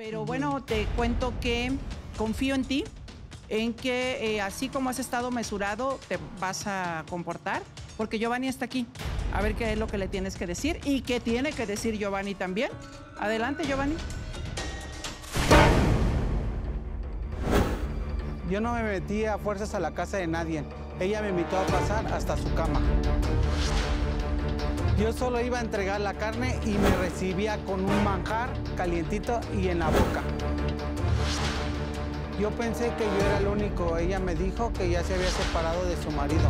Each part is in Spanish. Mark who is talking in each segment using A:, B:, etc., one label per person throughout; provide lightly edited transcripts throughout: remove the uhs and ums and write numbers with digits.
A: Pero bueno, te cuento que confío en ti, en que así como has estado mesurado, te vas a comportar, porque Giovanni está aquí. A ver qué es lo que le tienes que decir y qué tiene que decir Giovanni también. Adelante, Giovanni.
B: Yo no me metí a fuerzas a la casa de nadie. Ella me invitó a pasar hasta su cama. Yo solo iba a entregar la carne y me recibía con un manjar calientito y en la boca. Yo pensé que yo era el único. Ella me dijo que ya se había separado de su marido.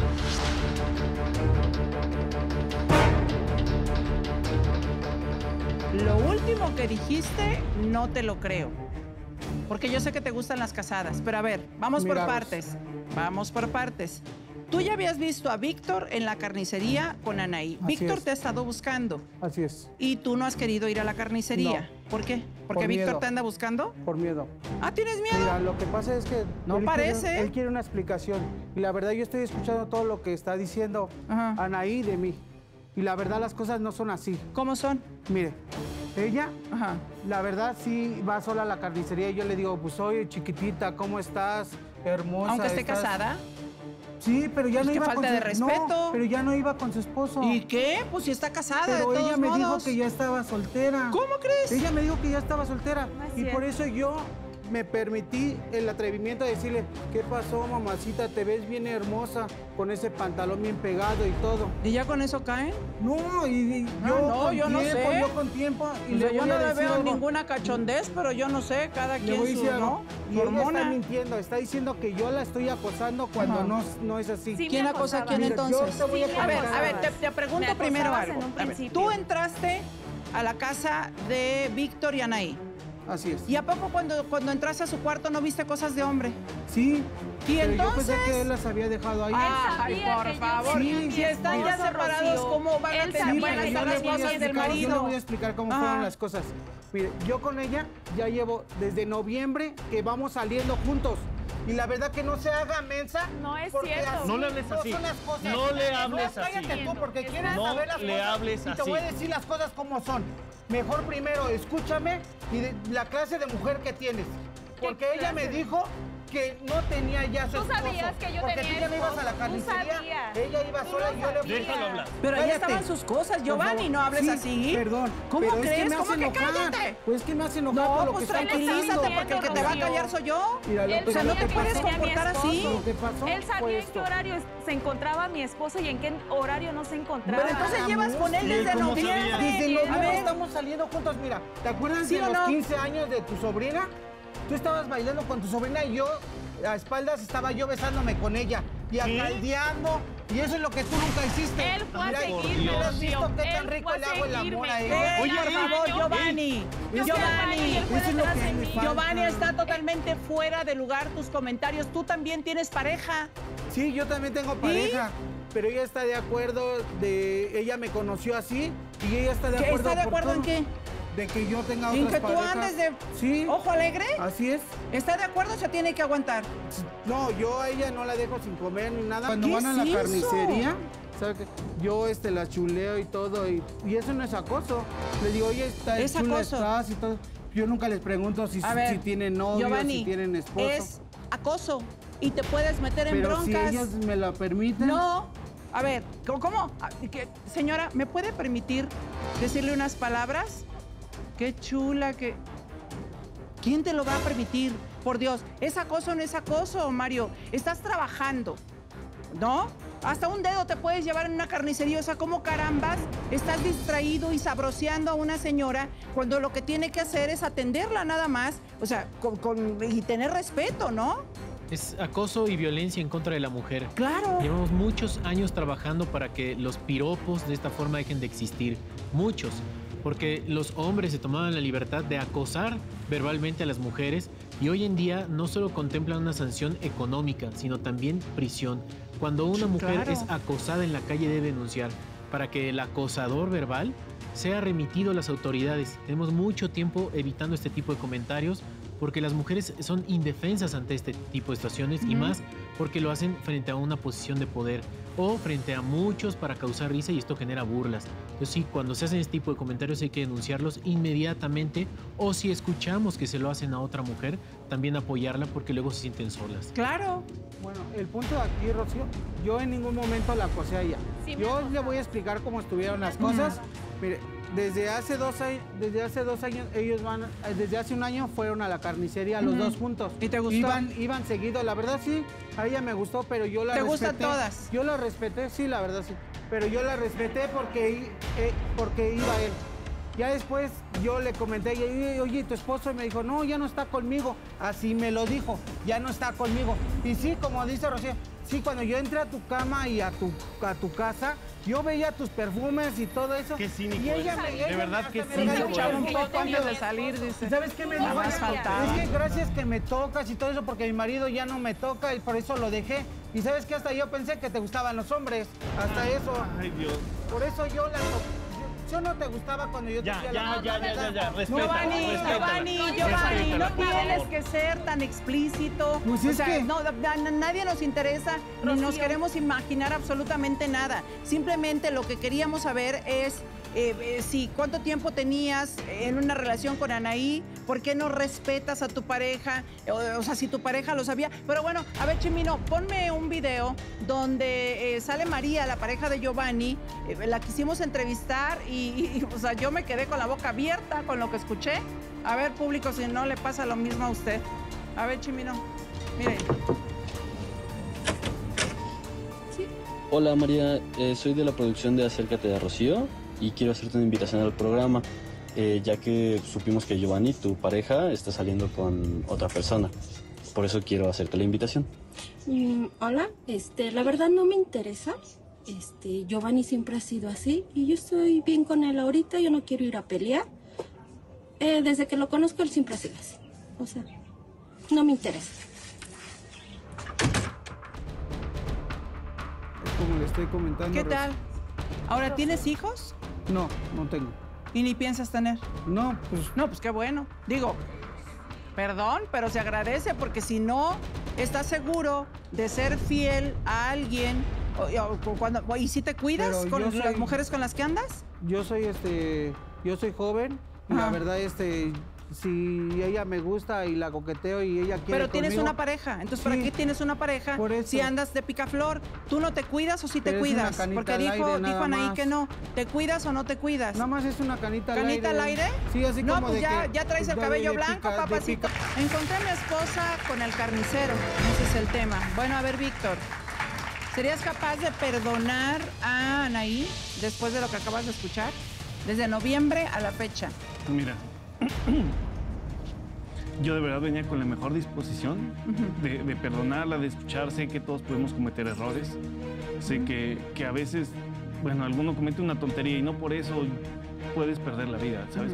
A: Lo último que dijiste, no te lo creo. Porque yo sé que te gustan las casadas. Pero a ver, vamos por partes. Vamos por partes. Tú ya habías visto a Víctor en la carnicería con Anaí. Víctor te ha estado buscando.
B: Así es.
A: Y tú no has querido ir a la carnicería.
B: No.
A: ¿Por qué? ¿Porque
B: Por
A: Víctor
B: miedo.
A: te anda buscando?
B: Por miedo.
A: Ah, ¿tienes miedo?
B: Mira, lo que pasa es que...
A: No parece.
B: Él quiere una explicación. Y la verdad, yo estoy escuchando todo lo que está diciendo Anaí de mí. Y la verdad, las cosas no son así.
A: ¿Cómo son?
B: Mire, ella, la verdad, sí va sola a la carnicería. Y yo le digo, pues, oye, chiquitita, ¿cómo estás? Hermosa.
A: Aunque esté casada.
B: Sí, pero ya no iba con
A: falta de respeto.
B: No, pero ya no iba con su esposo.
A: ¿Y qué? Pues si está casada,
B: Pero
A: de todos
B: ella me
A: modos.
B: dijo que ya estaba soltera.
A: ¿Cómo crees?
B: Ella me dijo que ya estaba soltera.
C: No es
B: y
C: cierto.
B: por eso yo me permití el atrevimiento de decirle, ¿qué pasó, mamacita? Te ves bien hermosa, con ese pantalón bien pegado y todo.
A: ¿Y ya con eso caen?
B: No, y
A: yo no sé.
B: Yo con tiempo. Y
A: O sea,
B: le
A: yo
B: voy
A: no
B: a
A: le
B: decir
A: veo
B: algo.
A: ninguna cachondez, pero yo no sé, cada
B: Le
A: quien
B: voy a
A: su,
B: decir algo.
A: ¿no?
B: Y ella
A: hormona.
B: está mintiendo, está diciendo que yo la estoy acosando cuando no es así.
C: Sí,
A: ¿Quién
C: me
A: acosa a quién
C: acosabas.
B: Mira,
A: entonces?
B: yo te voy a
C: Sí,
A: A ver,
C: acosabas.
A: te pregunto
C: Me
A: primero
C: acosabas
A: algo.
C: en un
A: A ver,
C: principio.
A: tú entraste a la casa de Víctor y Anaí.
B: Así es.
A: ¿Y a poco cuando entraste a su cuarto no viste cosas de hombre?
B: Sí.
A: ¿Y
B: pero
A: entonces?
B: yo pensé que él las había dejado ahí.
A: Ay,
C: sabía
A: por
C: que yo
A: favor.
C: tenía mi
A: Si están ya
C: esposo,
A: separados,
C: Rocío.
A: ¿cómo van a
C: Él
A: tener
C: sabía
A: buenas
C: que
A: las
C: yo tenía
A: cosas
C: mi
A: del
C: esposo.
B: Yo le
A: marido?
B: voy a explicar cómo
A: Ajá.
B: fueron las cosas. Mire, yo con ella ya llevo desde noviembre que vamos saliendo juntos. Y la verdad que no se haga mensa.
C: No es
B: porque
C: cierto.
B: así
D: No le hables así.
B: son las cosas.
D: No le hables
B: No, cállate
D: así.
B: tú porque quieres
D: No
B: saber las
D: le
B: cosas.
D: hables
B: y te
D: así.
B: voy a decir las cosas como son. Mejor primero escúchame y la clase de mujer que tienes. Porque ella me dijo que no tenía ya su
C: Tú
B: esposo.
C: sabías que yo
B: porque
C: tenía
B: tú ya no ibas a la
C: esposo. Tú
B: carnicería.
C: sabías.
B: Ella iba
C: Tú
B: sola
C: lo
B: y yo le fui.
D: Déjalo hablar.
A: Pero ahí
B: Cállate.
A: estaban sus cosas,
B: Por
A: Giovanni,
B: favor.
A: no hables
B: Sí,
A: así.
B: Perdón.
A: ¿Cómo
B: pero
A: crees?
B: Es que me
A: ¿Cómo
B: hace
A: que
B: enojar.
A: cállate?
B: Pues es que me hace enojar
A: No,
B: por lo
A: pues
B: que está
A: tranquilízate,
B: pasando.
A: porque el que te va a callar soy yo.
B: Mira,
C: Él
A: O sea, no
C: sabía
A: te
C: que
A: puedes
C: yo tenía a mi
A: comportar así.
C: esposo.
B: Lo que pasó
C: Él
B: fue
C: sabía en
B: esto.
C: qué horario se encontraba mi esposo y en qué horario no se encontraba.
A: Pero entonces llevas con él
D: ¿Y
A: desde
D: cómo sabía?
A: noviembre.
B: Desde
A: A
B: noviembre
A: ver,
B: estamos saliendo juntos. Mira, ¿te acuerdas
A: ¿Sí
B: de
A: o
B: los
A: no?
B: 15 años de tu sobrina? Tú estabas bailando con tu sobrina y yo, a espaldas, estaba yo besándome con ella y acaldeando. Y eso es lo que tú nunca hiciste.
C: Él fue a
B: Mira,
C: seguirme,
B: ¿hubieras
C: Rocío.
B: visto qué tan
C: Él
B: rico
C: fue a
B: le hago el amor
C: seguirme.
B: a ella?
A: Ey,
D: Oye,
A: por favor,
C: yo-
A: Giovanni.
C: Yo fui al baño y él fue
B: Eso es lo
C: detrás
B: que
C: de
B: me
C: mí.
B: falta.
A: Giovanni está totalmente fuera de lugar tus comentarios. Tú también tienes pareja.
B: Sí, yo también tengo pareja. Pero ella está de acuerdo ella me conoció así y ella está de
A: ¿Qué
B: acuerdo.
A: está de
B: por
A: acuerdo en
B: todo.
A: qué?
B: De que yo tenga otras
A: ¿En que tú
B: parejas.
A: andes de
B: Sí.
A: ojo alegre?
B: Así es.
A: ¿Está de acuerdo o se tiene que aguantar?
B: No, yo a ella no la dejo sin comer ni nada. Cuando
A: ¿Qué
B: van a
A: es
B: la
A: eso?
B: carnicería, ¿sabe qué? Yo la chuleo y todo, y eso no es acoso. Le digo, oye,
A: Es
B: chula
A: acoso.
B: estás y todo. Yo nunca les pregunto si tienen novio,
A: Giovanni,
B: si tienen esposo.
A: es acoso y te puedes meter en
B: Pero
A: broncas.
B: si ellos me lo permiten.
A: No. A ver, ¿cómo? Señora, ¿me puede permitir decirle unas palabras? Qué chula, que... ¿Quién te lo va a permitir? Por Dios, ¿es acoso o no es acoso, Mario? Estás trabajando, ¿no? Hasta un dedo te puedes llevar en una carnicería. O sea, ¿cómo carambas estás distraído y sabroseando a una señora cuando lo que tiene que hacer es atenderla nada más? O sea, y tener respeto, ¿no?
D: Es acoso y violencia en contra de la mujer.
A: Claro.
D: Llevamos muchos años trabajando para que los piropos de esta forma dejen de existir. Muchos. Porque los hombres se tomaban la libertad de acosar verbalmente a las mujeres y hoy en día no solo contemplan una sanción económica, sino también prisión. Cuando una mujer
A: claro.
D: es acosada en la calle debe denunciar para que el acosador verbal sea remitido a las autoridades. Tenemos mucho tiempo evitando este tipo de comentarios porque las mujeres son indefensas ante este tipo de situaciones y más porque lo hacen frente a una posición de poder. o frente a muchos para causar risa y esto genera burlas. Entonces sí, cuando se hacen este tipo de comentarios hay que denunciarlos inmediatamente, o si escuchamos que se lo hacen a otra mujer, también apoyarla porque luego se sienten solas.
A: Claro.
B: Bueno, el punto de aquí, Rocío, yo en ningún momento la acosé a ella.
C: Sí, me
B: Yo
C: acosaba.
B: le voy a explicar cómo estuvieron las cosas. Mire, desde hace dos años, desde hace un año fueron a la carnicería los dos juntos.
A: ¿Y te gustó?
B: Iban seguido, la verdad sí, a ella me gustó, pero yo la
A: ¿Te
B: respeté.
A: gustan todas?
B: Yo la respeté, sí, la verdad sí. Pero yo la respeté porque iba él. Ya después yo le comenté, oye, ¿tu esposo? Y me dijo, no, ya no está conmigo. Así me lo dijo, ya no está conmigo. Y sí, como dice Rocío, sí, cuando yo entré a tu cama y a tu casa, yo veía tus perfumes y todo eso.
E: Qué cínico
B: Y ella
E: eres. De verdad, qué
B: me
E: cínico
B: regañaba un
E: eres.
B: poco
A: antes de salir, dice.
B: ¿Sabes qué me
A: Nada
B: dijo?
A: más faltaba.
B: Es que gracias que me tocas y todo eso, porque mi marido ya no me toca y por eso lo dejé. Y ¿sabes qué? Hasta yo pensé que te gustaban los hombres. Hasta eso.
E: Ay, Dios.
B: Por eso yo la toqué. Yo no te gustaba cuando yo te
E: Ya. Respeta.
A: Giovanni, no tienes que ser tan explícito.
B: Pues es que-
A: no, nadie nos interesa, ni nos
C: Rocío.
A: queremos imaginar absolutamente nada. Simplemente lo que queríamos saber es si cuánto tiempo tenías en una relación con Anaí, por qué no respetas a tu pareja, o sea, si tu pareja lo sabía. Pero bueno, a ver, Chimino, ponme un video donde sale María, la pareja de Giovanni, la quisimos entrevistar y, o sea, yo me quedé con la boca abierta con lo que escuché. A ver, público, si no le pasa lo mismo a usted. A ver, Chimino, miren.
F: Hola María, soy de la producción de Acércate a Rocío y quiero hacerte una invitación al programa, ya que supimos que Giovanni, tu pareja, está saliendo con otra persona. Por eso quiero hacerte la invitación.
G: Hola, la verdad no me interesa. Giovanni siempre ha sido así y yo estoy bien con él ahorita, yo no quiero ir a pelear. Desde que lo conozco él siempre ha sido así. O sea, no me interesa.
B: Como le estoy comentando.
A: ¿Qué
B: Rocío.
A: tal? Ahora, ¿tienes hijos?
B: No, no tengo.
A: ¿Y ni piensas tener?
B: No, pues
A: No, pues qué bueno. Digo, perdón, pero se agradece porque si no estás seguro de ser fiel a alguien, ¿y si te cuidas
B: Pero
A: con
B: yo
A: las
B: soy-
A: mujeres con las que andas?
B: yo soy joven y la
A: Ajá.
B: verdad si ella me gusta y la coqueteo y ella quiere
A: Pero tienes
B: conmigo,
A: una pareja. Entonces, ¿para
B: Sí.
A: qué tienes una pareja
B: Por eso.
A: si andas de picaflor? ¿Tú no te cuidas o sí te
B: Pero es una
A: cuidas?
B: canita
A: Porque
B: al
A: dijo
B: aire, nada
A: Anaí
B: más.
A: que no. ¿Te cuidas o no te cuidas?
B: Nada más es una canita al aire.
A: ¿Canita al aire?
B: Sí, así
A: no,
B: como
A: pues
B: de
A: ya,
B: que-
A: ya traes el
B: de-
A: cabello
B: de
A: blanco,
B: pica- de
A: papacito.
B: pica-
A: Encontré a mi esposa con el carnicero. Ese es el tema. Bueno, a ver, Víctor. ¿Serías capaz de perdonar a Anaí después de lo que acabas de escuchar? Desde noviembre a la fecha.
E: Mira, yo de verdad venía con la mejor disposición de perdonarla, de escuchar. Sé que todos podemos cometer errores. Sé que a veces, bueno, alguno comete una tontería y no por eso puedes perder la vida, ¿sabes?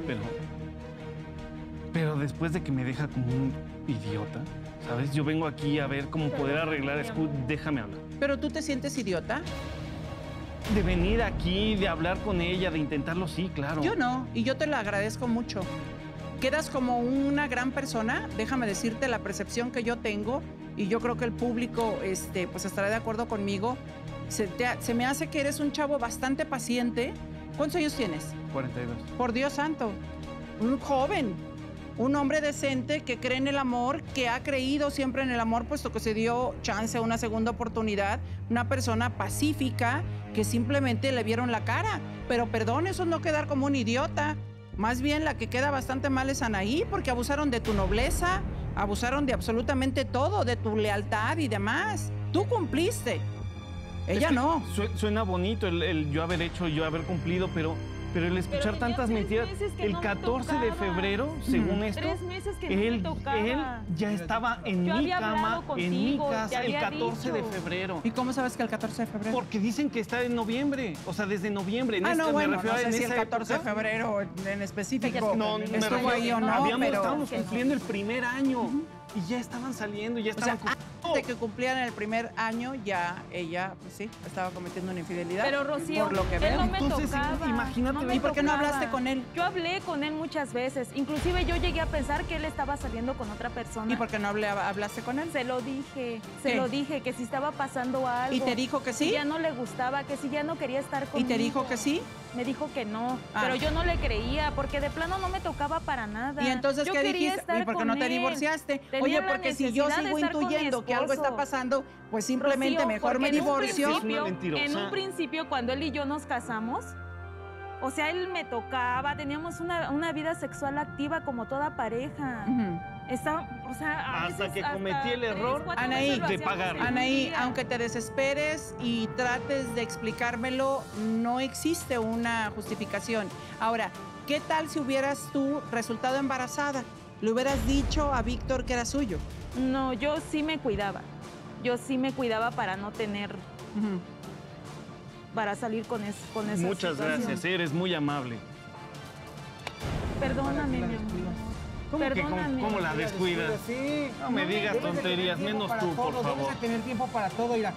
E: Pero después de que me deja como un idiota, ¿sabes? Yo vengo aquí a ver cómo poder arreglar esto. Déjame hablar.
A: ¿Pero tú te sientes idiota?
E: De venir aquí, de hablar con ella, de intentarlo, sí, claro.
A: Yo no, y yo te lo agradezco mucho. Quedas como una gran persona, déjame decirte la percepción que yo tengo, y yo creo que el público pues estará de acuerdo conmigo. Se me hace que eres un chavo bastante paciente. ¿Cuántos años tienes?
E: 42.
A: Por Dios santo, un joven, un hombre decente que cree en el amor, que ha creído siempre en el amor, puesto que se dio chance, una segunda oportunidad, una persona pacífica que simplemente le vieron la cara. Pero perdón, eso es no quedar como un idiota. Más bien la que queda bastante mal es Anaí, porque abusaron de tu nobleza, abusaron de absolutamente todo, de tu lealtad y demás. Tú cumpliste, ella
E: Es que
A: no.
E: Suena bonito el yo haber hecho, yo haber cumplido, pero el escuchar
C: tenía
E: tantas
C: 3
E: mentiras.
C: meses que
E: El
C: no me
E: 14 de
C: tocaba.
E: febrero, según esto,
C: 3 meses que no me
E: él
C: tocaba.
E: ya estaba en
C: Yo
E: mi
C: había
E: cama,
C: hablado
E: en mi
C: contigo, te
E: casa, el
C: había
E: 14 de
C: dicho.
E: febrero.
A: ¿Y cómo sabes que el 14 de febrero?
E: Porque dicen que está en noviembre, o sea, desde noviembre. En esta,
A: no, bueno,
E: me refiero
A: no sé
E: en
A: si el
E: esa
A: 14 de
E: época.
A: febrero en específico
E: No, me
A: estuvo
E: refiero-
A: ahí o no, pero...
E: Estábamos cumpliendo el primer año y ya estaban saliendo, ya
A: O sea,
E: estaban...
A: antes de que cumplieran el primer año, ya ella, pues sí, estaba cometiendo una infidelidad.
C: Pero Rocío,
A: por lo que
C: él
A: veo.
C: no me
E: Entonces,
C: tocaba.
E: imagínate
C: no
A: ¿Y
C: me
A: por qué no
C: tocaba.
A: hablaste con él?
C: Yo hablé con él muchas veces. Inclusive yo llegué a pensar que él estaba saliendo con otra persona.
A: ¿Y por qué no hablaste con él?
C: Se lo dije, que si estaba pasando algo.
A: ¿Y te dijo que sí?
C: Que ya no le gustaba, que si ya no quería estar
A: ¿Y
C: conmigo.
A: te dijo que sí?
C: Me dijo que no,
A: Ah.
C: pero yo no le creía, porque de plano no me tocaba para nada.
A: ¿Y entonces
C: yo
A: qué
C: quería
A: dijiste?
C: estar
A: ¿Y por qué
C: con
A: no te
C: él.
A: divorciaste?
C: Tenía
A: Oye,
C: la
A: porque si yo
C: necesidad de
A: sigo
C: estar con mi
A: intuyendo que algo está
C: esposo.
A: pasando, pues simplemente
C: Rocío,
A: mejor me
C: porque en un
A: divorcio.
E: Es una mentirosa.
C: En un principio, cuando él y yo nos casamos, o sea, él me tocaba, teníamos una vida sexual activa como toda pareja.
A: Ujú.
C: O sea, a
E: Hasta
C: veces
E: que cometí el error
C: 4
A: Anaí,
C: veces lo
E: de
C: hacíamos
E: pagarle.
C: en un
A: Anaí,
C: día.
A: aunque te desesperes y trates de explicármelo, no existe una justificación. Ahora, ¿qué tal si hubieras tú resultado embarazada? ¿Le hubieras dicho a Víctor que era suyo?
C: No, yo sí me cuidaba. Yo sí me cuidaba para no tener,
A: Ujú.
C: para salir con esa
E: Muchas
C: situación.
E: gracias, eres muy amable.
C: Perdóname, mi amor.
E: ¿Cómo que
C: Perdóname.
E: cómo la descuidas?
B: Sí.
E: No me digas
B: debes de
E: tonterías,
B: tener tiempo
E: menos
B: para
E: tú, por
B: todo,
E: favor.
B: Debes de tener tiempo para todo, mira.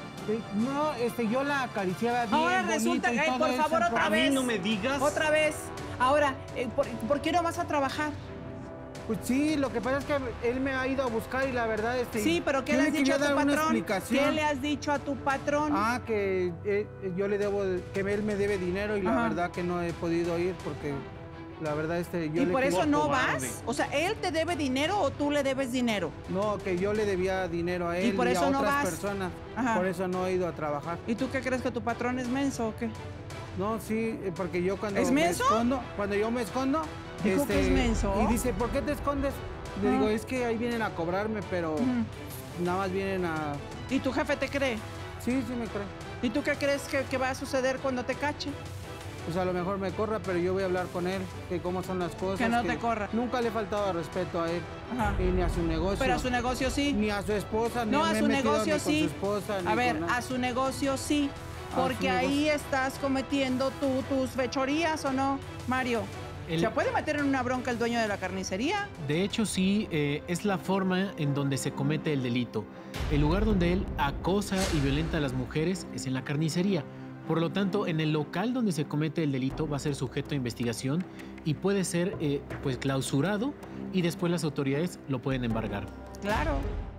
B: No, yo la acariciaba bien,
A: Ahora resulta
B: bonito y
A: que,
B: todo
A: por
B: eso,
A: favor, otra
E: A mí
A: vez.
E: no me digas.
A: Otra vez. Ahora, ¿por qué no vas a trabajar?
B: Pues sí, lo que pasa es que él me ha ido a buscar y la verdad
A: Sí, pero ¿qué
B: yo
A: le has dicho a
B: quería
A: tu
B: dar una
A: patrón?
B: explicación.
A: ¿Qué le has dicho a tu patrón?
B: Ah, que yo le debo, que él me debe dinero y la
A: Ajá.
B: verdad que no he podido ir porque la verdad yo
A: ¿Y
B: le
A: por
B: quería-
A: eso no
E: cobarde.
A: vas? O sea, ¿él te debe dinero o tú le debes dinero?
B: No, que yo le debía dinero a él
A: ¿Y por eso
B: a
A: no
B: otras
A: vas?
B: personas.
A: Ajá.
B: Por eso no he ido a trabajar.
A: ¿Y tú qué crees que tu patrón es menso o qué?
B: No, sí, porque yo cuando
A: ¿Es
B: me
A: menso?
B: escondo, cuando yo me escondo,
A: Dijo que es menso.
B: y dice, ¿por qué te escondes? Le
A: Ah.
B: digo, es que ahí vienen a cobrarme, pero
A: Ujú.
B: nada más vienen a...
A: ¿Y tu jefe te cree?
B: Sí, sí me cree.
A: ¿Y tú qué crees que va a suceder cuando te cache?
B: Pues a lo mejor me corra, pero yo voy a hablar con él, que cómo son las cosas.
A: Que no te corra.
B: Nunca le he faltado respeto a él,
A: Ajá.
B: y ni a su negocio.
A: Pero a su negocio sí.
B: Ni a su esposa, ni
A: No, a
B: me he
A: su
B: metido
A: negocio
B: ni con
A: sí.
B: su esposa, ni
A: A ver,
B: con nada.
A: a su negocio sí.
B: A su
A: Porque ahí estás cometiendo tú tus fechorías, ¿o no, Mario? ¿Se puede meter en una bronca el dueño de la carnicería?
D: De hecho, sí, es la forma en donde se comete el delito. El lugar donde él acosa y violenta a las mujeres es en la carnicería. Por lo tanto, en el local donde se comete el delito va a ser sujeto a investigación y puede ser pues clausurado y después las autoridades lo pueden embargar.
A: Claro.